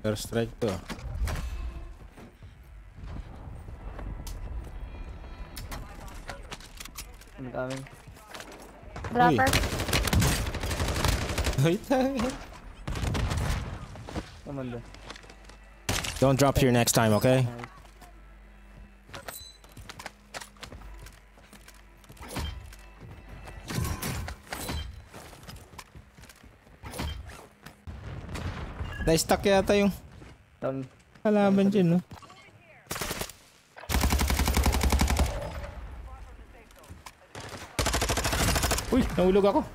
First strike to. I'm coming. Dropper. Uy, tayo. Come on. Don't drop here next time, okay? Na-stuck yata yung Down. kalaban dyan, no? Uy, nahulog ako.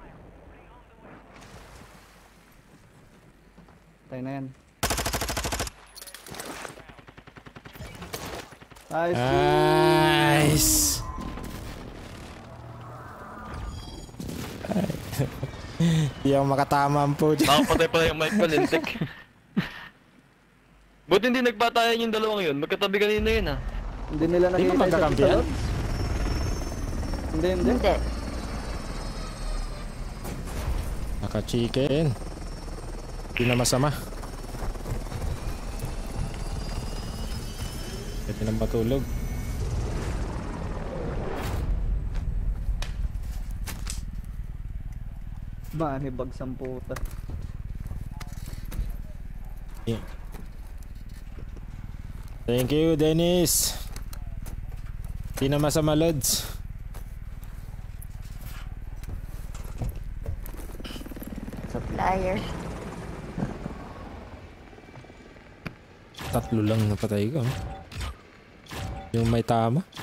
Tayo na yan. Nice. Nice! Hindi ako makatama po dyan. Nakapatay pala yung mic ko, lintik. Buti hindi nagbatayan yung dalawang yun. Magkatabi kanina yun ah. Hindi nila Hindi ba nakikita magkakampihan? Hindi. Hindi. Naka-chicken. Hindi na masama. Pwede na matulog. Manibag sang puta. Yeah. Thank you, Dennis. Hindi na masama, Lods. Supplier. Tatlo lang napatay ko. Yung may tama.